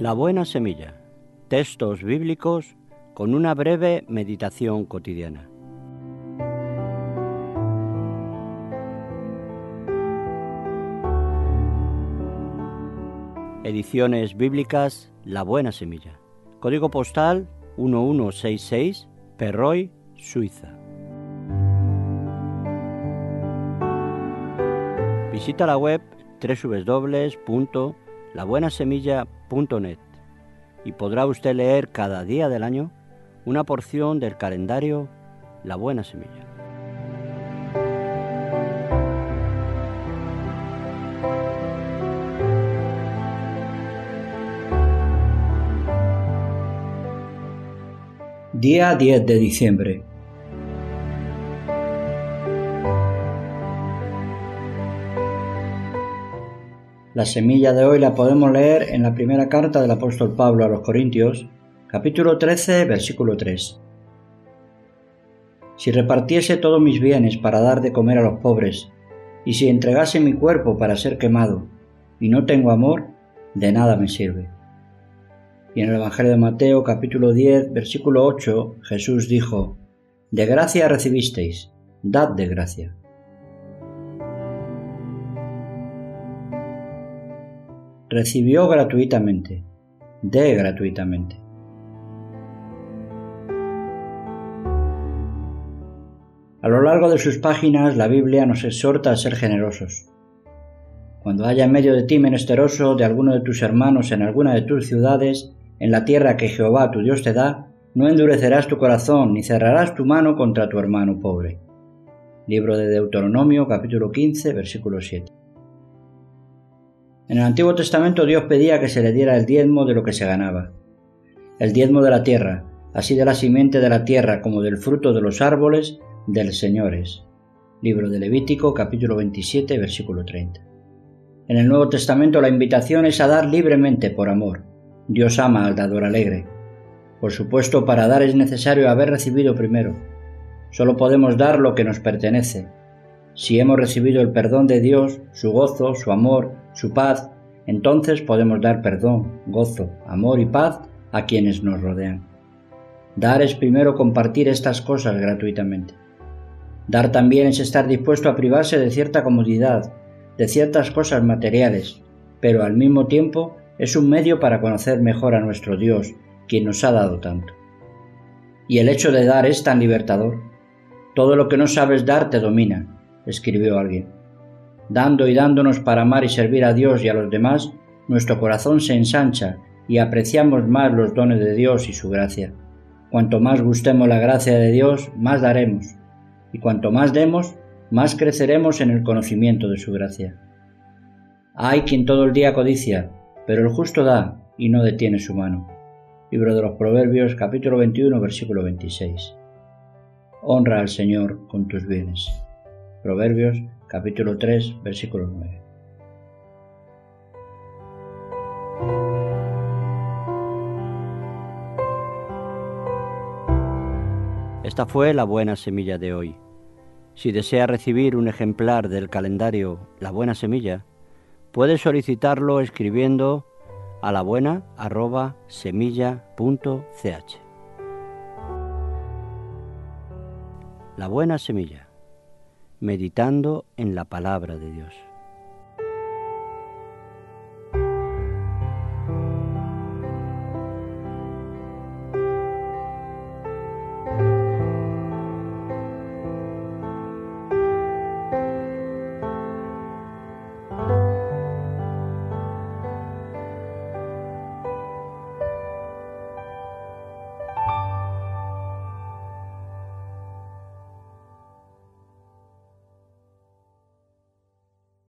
La buena semilla. Textos bíblicos con una breve meditación cotidiana. Ediciones bíblicas La Buena Semilla. Código postal 1166, Perroy, Suiza. Visita la web www.labuenasemilla.net y podrá usted leer cada día del año una porción del calendario La Buena Semilla. Día 10 de diciembre. La semilla de hoy la podemos leer en la primera carta del apóstol Pablo a los Corintios, capítulo 13, versículo 3. Si repartiese todos mis bienes para dar de comer a los pobres, y si entregase mi cuerpo para ser quemado, y no tengo amor, de nada me sirve. Y en el Evangelio de Mateo, capítulo 10, versículo 8, Jesús dijo: De gracia recibisteis, dad de gracia. Recibió gratuitamente, dé gratuitamente. A lo largo de sus páginas, la Biblia nos exhorta a ser generosos. Cuando haya en medio de ti menesteroso de alguno de tus hermanos en alguna de tus ciudades, en la tierra que Jehová tu Dios te da, no endurecerás tu corazón, ni cerrarás tu mano contra tu hermano pobre. Libro de Deuteronomio, capítulo 15, versículo 7. En el Antiguo Testamento Dios pedía que se le diera el diezmo de lo que se ganaba. El diezmo de la tierra, así de la simiente de la tierra como del fruto de los árboles, del Señor es. Libro de Levítico, capítulo 27, versículo 30. En el Nuevo Testamento la invitación es a dar libremente por amor. Dios ama al dador alegre. Por supuesto, para dar es necesario haber recibido primero. Solo podemos dar lo que nos pertenece. Si hemos recibido el perdón de Dios, su gozo, su amor, su paz, entonces podemos dar perdón, gozo, amor y paz a quienes nos rodean. Dar es primero compartir estas cosas gratuitamente. Dar también es estar dispuesto a privarse de cierta comodidad, de ciertas cosas materiales, pero al mismo tiempo es un medio para conocer mejor a nuestro Dios, quien nos ha dado tanto. Y el hecho de dar es tan libertador. Todo lo que no sabes dar te domina, escribió alguien. Dando y dándonos para amar y servir a Dios y a los demás, nuestro corazón se ensancha y apreciamos más los dones de Dios y su gracia. Cuanto más gustemos la gracia de Dios, más daremos, y cuanto más demos, más creceremos en el conocimiento de su gracia. Hay quien todo el día codicia, pero el justo da y no detiene su mano. Libro de los Proverbios, capítulo 21, versículo 26. Honra al Señor con tus bienes. Proverbios, capítulo 3, versículo 9. Esta fue la buena semilla de hoy. Si desea recibir un ejemplar del calendario La Buena Semilla, puede solicitarlo escribiendo a labuena@semilla.ch. La Buena Semilla. Meditando en la palabra de Dios.